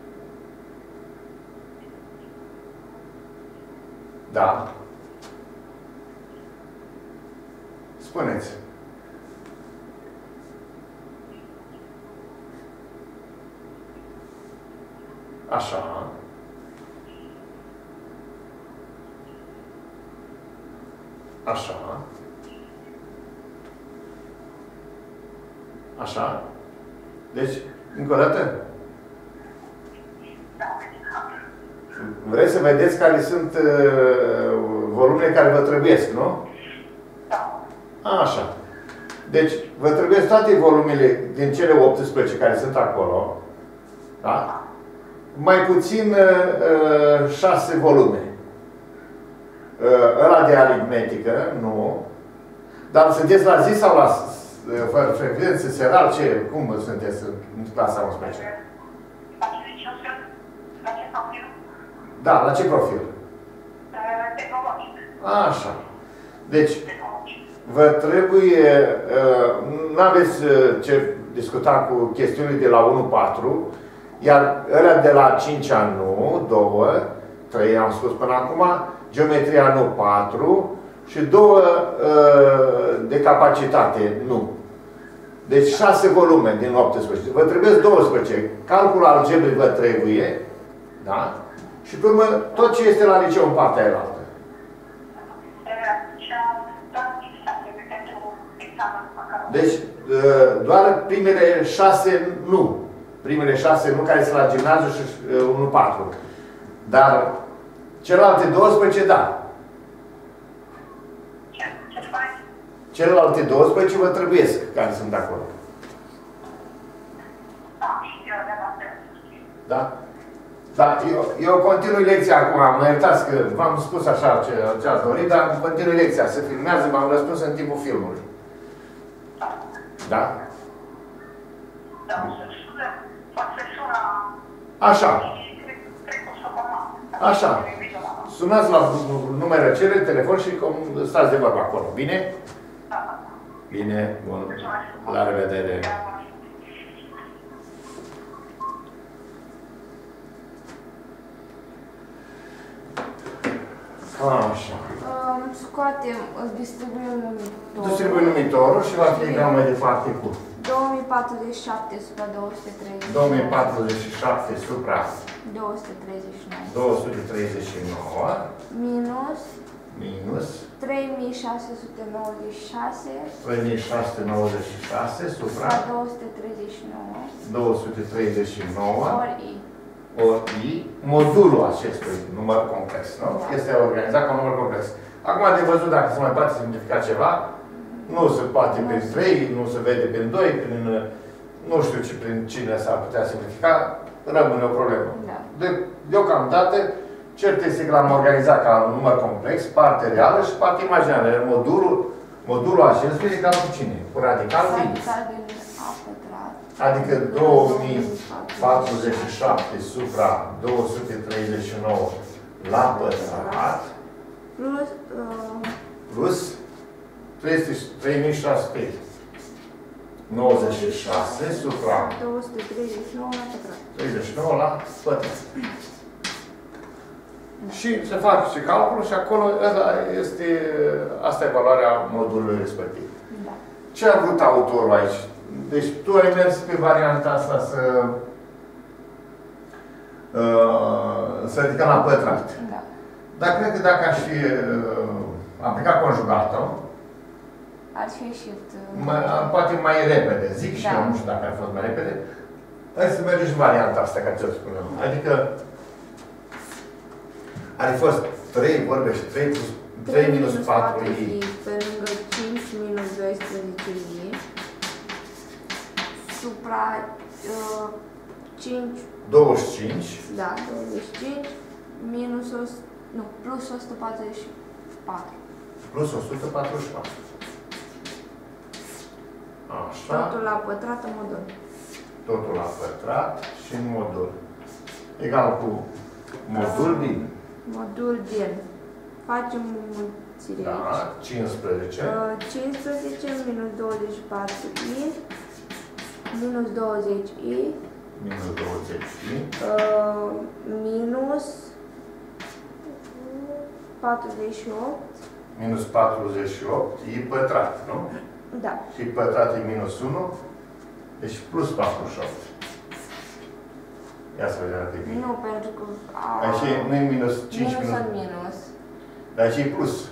Speaker 1: Da. Spuneți. Așa. Așa. Așa. Deci, încă o dată? Vreți să vedeți care sunt volumele care vă trebuiesc, nu? Așa. Deci, vă trebuie toate volumele din cele 18 care sunt acolo. Da? Mai puțin 6 volume. Ăla de aritmetică, nu. Dar sunteți la zi sau la frecvență, seral, ce? Cum sunteți în clasa 11? Da, la ce profil? Așa. Deci, vă trebuie, nu aveți ce discuta cu chestiunile de la 1-4, iar ălea de la 5 ani nu, 2, 3 am spus până acum, geometria nu 4 și 2 de capacitate nu. Deci 6 volume din 18. Vă trebuie 12. Calculul algebric vă trebuie, da? Și pe urmă, tot ce este la liceu în partea aia altă. Deci, doar primele 6 nu. Primele 6 nu care sunt la gimnaziu și 1-4. Dar celelalte 12, da. Celelalte 12 vă trebuiesc care sunt acolo. Da? Da, eu continui lecția acum. Mă iertați că v-am spus așa ce ați dorit, dar continui lecția. Se filmează, m-am răspuns în timpul filmului. Da? Așa. Așa. Sunați la numele cerere, telefon și stați de vorbă acolo. Bine? Bine, bun. La revedere. Așa.
Speaker 2: Scoatem, distribuim numitorul.
Speaker 1: Distribuim numitorul și va fi egal mai departe cu
Speaker 2: 2047 supra 239.
Speaker 1: 2047 supra
Speaker 2: 239.
Speaker 1: 239
Speaker 2: Minus 3696
Speaker 1: 3696 supra
Speaker 2: 239
Speaker 1: 239
Speaker 2: ori I.
Speaker 1: ori I, modulul acestui număr complex, nu? Este organizat ca un număr complex. Acum de văzut dacă se mai poate simplifica ceva, nu se poate prin 3, nu se vede prin 2, prin nu știu ce, prin cine s-ar putea simplifica, rămâne o problemă.
Speaker 2: Da.
Speaker 1: Deocamdată, cert este că l-am organizat ca un număr complex, parte reală și parte imaginară. Modulul acestuia e egal cu cine? Cu radical din
Speaker 2: A pătrat.
Speaker 1: Adică 2047 supra 239 la pătrat plus 3696 supra
Speaker 2: 239 la pătrat.
Speaker 1: 39 la pătrat. Și se face și calculul și acolo asta e valoarea modulului respectiv.
Speaker 2: Da.
Speaker 1: Ce a vrut autorul aici? Deci tu ai mers pe varianta asta să ridicăm la pătrat.
Speaker 2: Da.
Speaker 1: Dar cred că dacă aș fi aplicat conjugatul,
Speaker 2: Ar fi ieșit...
Speaker 1: poate mai repede. Zic și
Speaker 2: Da.
Speaker 1: eu, nu știu dacă ar fost mai repede. Hai să mergem și varianta asta, ca ți-o spunem. Adică ar fi fost 3 vorbește, 3 minus 4 i
Speaker 2: pe lângă 5 minus 12 i supra 5,
Speaker 1: 25
Speaker 2: da, 25 minus plus 144.
Speaker 1: plus 144. Așa.
Speaker 2: Totul la pătrat în modul.
Speaker 1: Totul la pătrat și în modul. Egal cu modul din.
Speaker 2: Modul din. Facem mulțire
Speaker 1: Da,
Speaker 2: aici.
Speaker 1: 15.
Speaker 2: 15 minus 24i minus 20i
Speaker 1: Minus 20i.
Speaker 2: minus 48.
Speaker 1: Minus 48 i pătrat, nu?
Speaker 2: Da.
Speaker 1: Și pătrat e minus 1. Deci plus 48. Ia să vedem dacă e bine.
Speaker 2: Nu, pentru că...
Speaker 1: Aici nu e minus 5
Speaker 2: minus
Speaker 1: minus.
Speaker 2: în minus.
Speaker 1: Dar aici e plus.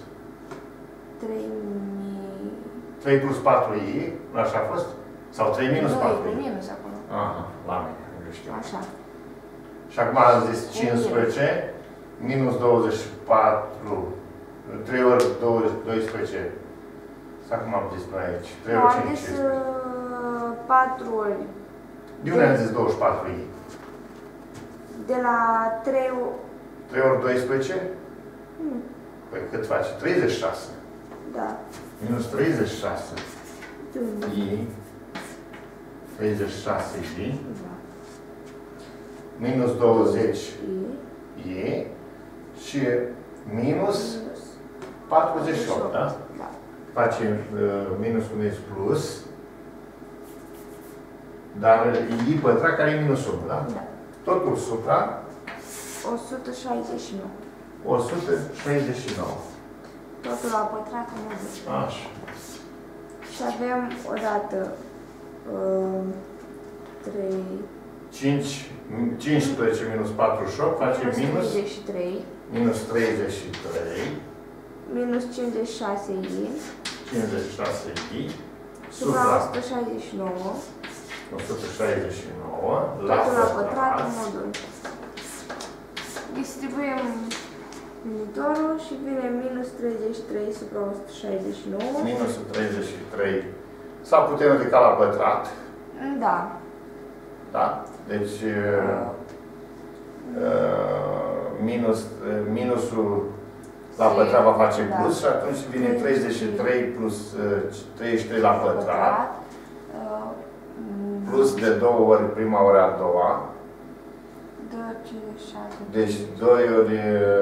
Speaker 1: 3 plus 4 i, așa a fost? Sau 3 minus 4
Speaker 2: Nu,
Speaker 1: i?
Speaker 2: e minus acolo.
Speaker 1: Aha, la mine, nu știu.
Speaker 2: Așa.
Speaker 1: Și acum am zis 15 minus 24. 3 ori 12. Sau cum am zis noi aici? 3 ori 5, 15.
Speaker 2: 4 ori.
Speaker 1: De unde am zis 24 i?
Speaker 2: De la 3 ori...
Speaker 1: 3 ori 12? Păi cât face? 36.
Speaker 2: Da.
Speaker 1: Minus 36 i. 36 i.
Speaker 2: Da.
Speaker 1: Minus 20 i. Și minus 48, da?
Speaker 2: Da.
Speaker 1: Face minus cum e plus. Dar i pătrat care e minus 1, da?
Speaker 2: Da.
Speaker 1: Totul supra
Speaker 2: 169.
Speaker 1: 169.
Speaker 2: Totul la pătrat în modul.
Speaker 1: Așa.
Speaker 2: Și avem o dată
Speaker 1: 15 minus 48 face minus
Speaker 2: 33.
Speaker 1: minus 33.
Speaker 2: Minus 56 i.
Speaker 1: 56 i.
Speaker 2: Supra 169.
Speaker 1: 169 la
Speaker 2: Totul la pătrat
Speaker 1: pătrat.
Speaker 2: în modul. Distribuim unitorul și vine minus 33 supra 169.
Speaker 1: Minus 33. Sau putem ridica la pătrat.
Speaker 2: Da.
Speaker 1: Da? Deci minusul la pătrat va face plus și atunci vine 33 plus 33 la pătrat. Plus de 2 ori prima ori a doua.
Speaker 2: 2,56.
Speaker 1: Deci 2 ori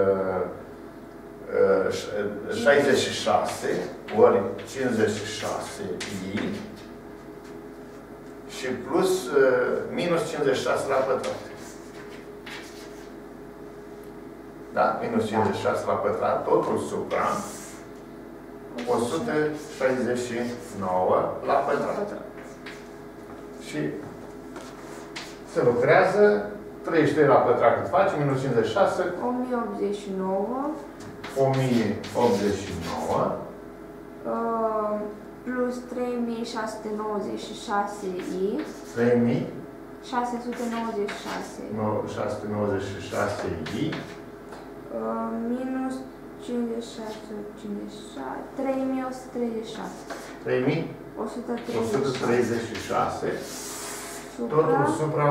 Speaker 1: 66 ori 56 i și plus minus 56 la pătrat. Da? Minus 56 la pătrat, totul supra 169 la pătrat. Și se lucrează 33 la pătrat cât face, minus 56.
Speaker 2: 1089.
Speaker 1: 1089.
Speaker 2: Plus 3696i.
Speaker 1: 3696.
Speaker 2: 696. Minus 56, 3136.
Speaker 1: 3136. Totul supra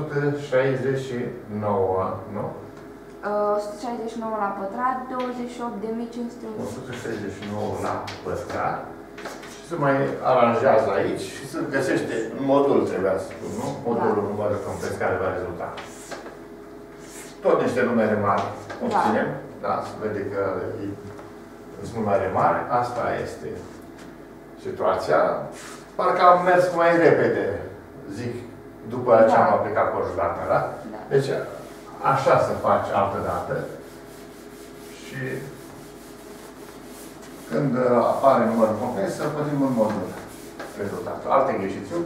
Speaker 1: 169, nu?
Speaker 2: 169 la pătrat, 28.500.
Speaker 1: 169 la pătrat. Și se mai aranjează aici și se găsește în modul, trebuia să spun, nu? Modulul numărul complex care va rezulta. Tot niște numere mari obținem. Da, se vede că sunt numere mari. Asta este situația. Parcă am mers mai repede, zic, după ce am aplicat conjugația, da? Deci, așa se face altă dată. Și când apare numărul complex, să punem în modul rezultatul. Alte greșiți?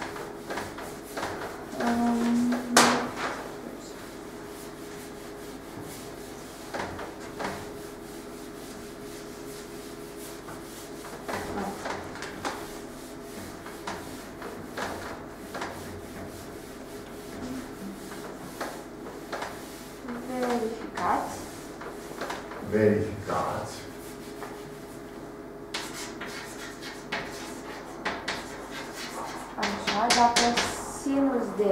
Speaker 2: Verificați. Așa, dacă sinus de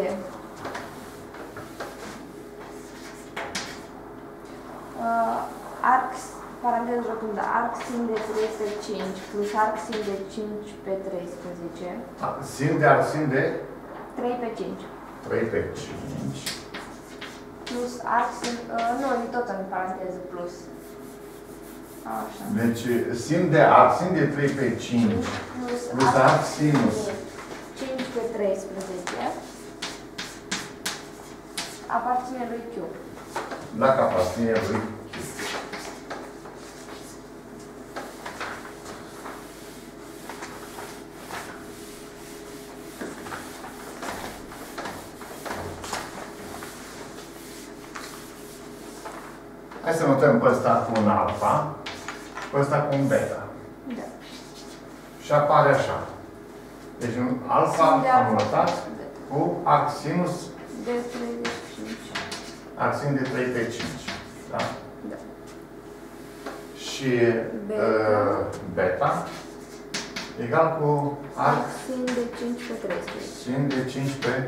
Speaker 2: arc, paranteză rotundă, arc sin de 3 pe 5 plus arc sin de 5 pe 13.
Speaker 1: Sin de arc sin de
Speaker 2: 3 pe 5.
Speaker 1: 3 pe 5.
Speaker 2: Plus arc sin, nu, e tot în paranteză plus. Așa.
Speaker 1: Deci, sin de arc sin de 3 pe 5 plus arc sinus
Speaker 2: 5 pe 13 aparține lui Q.
Speaker 1: Dacă aparține lui Q. Hai să notăm pe ăsta cu un alfa, pe ăsta cu un beta.
Speaker 2: Da.
Speaker 1: Și apare așa. Deci un alfa am notat cu arc sinus
Speaker 2: de 35.
Speaker 1: Arc sin de 3 pe 5. Da?
Speaker 2: Da.
Speaker 1: Și beta egal cu arc
Speaker 2: sin de 5 pe 13.
Speaker 1: Sin de 5 pe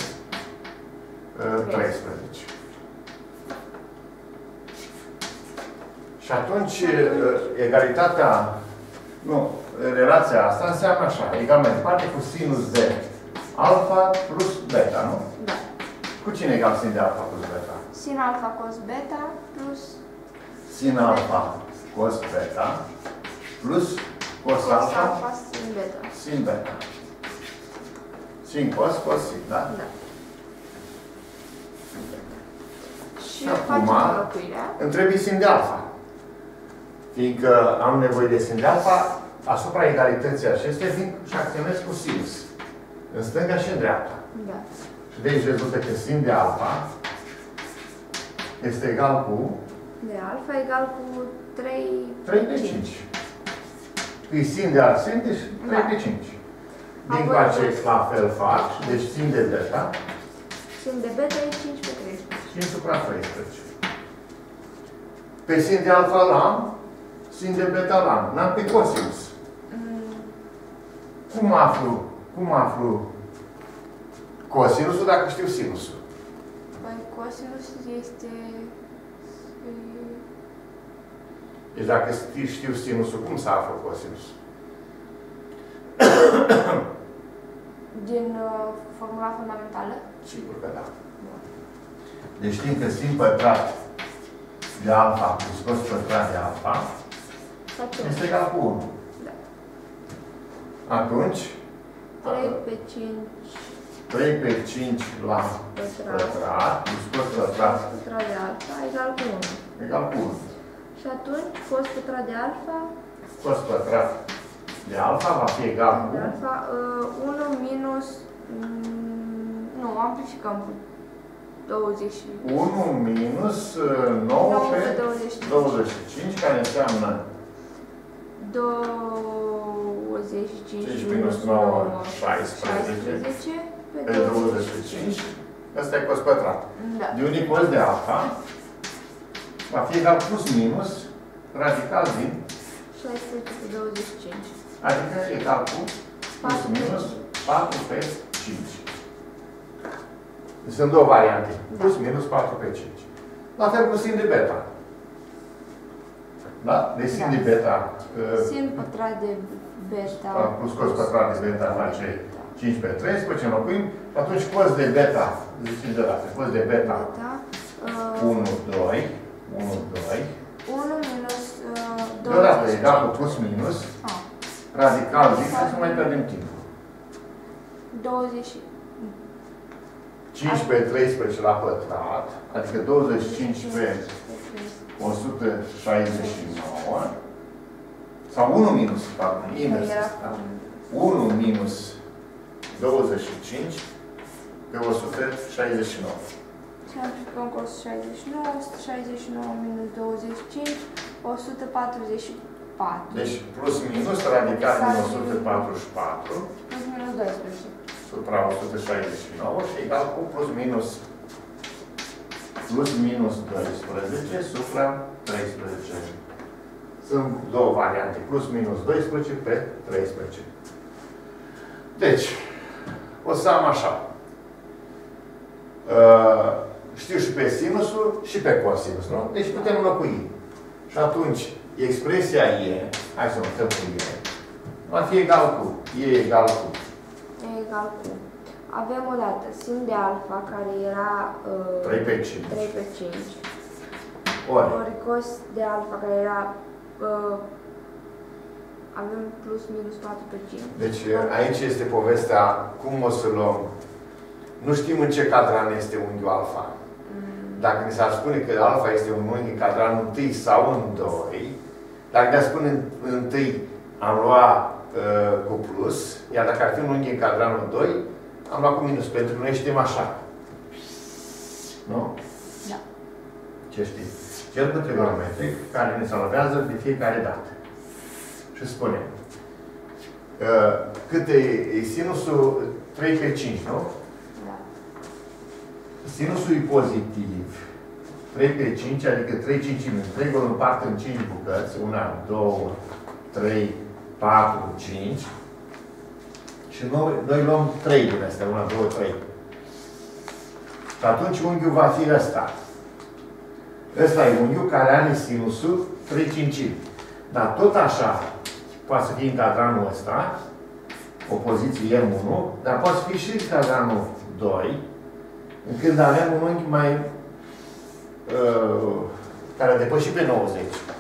Speaker 1: 13. Și atunci egalitatea, nu, relația asta înseamnă așa, egal mai departe cu sinus de alfa plus beta, nu?
Speaker 2: Da.
Speaker 1: Cu cine egal sin de alfa plus beta?
Speaker 2: Sin alfa cos beta plus
Speaker 1: sin alfa cos beta plus cos alfa
Speaker 2: sin beta.
Speaker 1: Sin beta. Sin cos, cos sin, da?
Speaker 2: Da. Și
Speaker 1: acum îmi trebuie sin de alfa. Fiindcă am nevoie de sin de alfa, asupra egalității acestea vin și acționez cu sinus. În stânga și în dreapta.
Speaker 2: Da.
Speaker 1: Și de aici rezultă că sin de alfa este egal cu...
Speaker 2: De alfa egal cu
Speaker 1: 3 pe 5. E sin de arc sin, deci 3 pe 5. Din coace la fel fac, deci sin de beta.
Speaker 2: Sin de beta e 5 pe 13.
Speaker 1: 5 supra 13. Pe sin de alfa l-am, sin de beta l-am. N-am pe cosinus. Cum aflu cosinusul dacă știu sinusul?
Speaker 2: Păi cosinusul este...
Speaker 1: Deci dacă știu sinusul, cum să aflu cosinusul?
Speaker 2: Din formula fundamentală?
Speaker 1: Sigur că da. Deci știm că sin pătrat de alfa plus cos pătrat de alfa este egal cu 1.
Speaker 2: Da.
Speaker 1: Atunci
Speaker 2: 3 pe 5
Speaker 1: 3 pe 5 la pătrat, scos pătrat
Speaker 2: de alfa egal cu 1.
Speaker 1: Egal cu 1.
Speaker 2: Și atunci, cos pătrat de alfa.
Speaker 1: Cos pătrat de alfa va fi egal cu...
Speaker 2: De alfa, 1 minus... nu, amplificăm cu 20.
Speaker 1: 1 minus 9 pe 25, care înseamnă
Speaker 2: 25
Speaker 1: minus 9, 16 pe 25. Asta e cos pătrat.
Speaker 2: Da.
Speaker 1: De unde cos de alfa va fi egal plus minus radical din
Speaker 2: 16 pe 25.
Speaker 1: Adică egal cu plus minus 4 pe 5. Sunt două variante. Da. Plus minus 4 pe 5. La fel cu sin de beta. Da? Deci sin de beta...
Speaker 2: sin pătrat de beta...
Speaker 1: Plus cos pătrat de beta face 5 pe 13, înlocuim. Atunci cos de beta, zicem de dată, cos de beta 1, 2,
Speaker 2: 1 minus 2.
Speaker 1: Deodată egal cu plus minus, radical din, hai să mai pierdem timpul.
Speaker 2: 20.
Speaker 1: 5 pe 13 la pătrat, adică 25 pe 169, sau 1 minus, pardon, invers, da? 1 minus 25 pe 169.
Speaker 2: Și amplificăm cu 169, 169 minus 25, 144.
Speaker 1: Deci plus minus radical din 144
Speaker 2: plus minus 12
Speaker 1: supra 169 și egal cu plus minus 12 supra 13. Sunt două variante, plus minus 12 pe 13. Deci, o să am așa. Știu și pe sinusul și pe cosinus, nu? Deci putem înlocui. Și atunci, expresia E, hai să notăm cu E, va fi egal cu, E egal cu.
Speaker 2: E egal cu. Avem o dată sin de alfa, care era
Speaker 1: 3 pe 5.
Speaker 2: 3 pe 5. Ori cos de alfa, care era avem plus minus 4 pe 5.
Speaker 1: Deci aici este povestea cum o să luăm. Nu știm în ce cadran este unghiul alfa. Dacă ni s-ar spune că alfa este un unghi în cadranul 1 sau în 2, dacă ne-ar spune întâi am luat cu plus, iar dacă ar fi un unghi în cadranul 2, am luat cu minus, pentru că noi știm așa. Nu?
Speaker 2: Da.
Speaker 1: Ce știi? Cercul trigonometric care ne salvează de fiecare dată. Și spune cât e sinusul 3 pe 5, nu?
Speaker 2: Da.
Speaker 1: Sinusul e pozitiv 3 pe 5, adică 3 cincimi. Triunghiul împart în 5 bucăți. 1, 2, 3, 4, 5. Și noi luăm 3 din astea. 1, 2, 3. Și atunci unghiul va fi ăsta. Ăsta e unghiul care are sinusul 3 cincimi. Dar tot așa poate să fie în cadranul ăsta, o poziție M1, dar poate fi și în cadranul 2, când avem un unghi mai care depășit pe 90.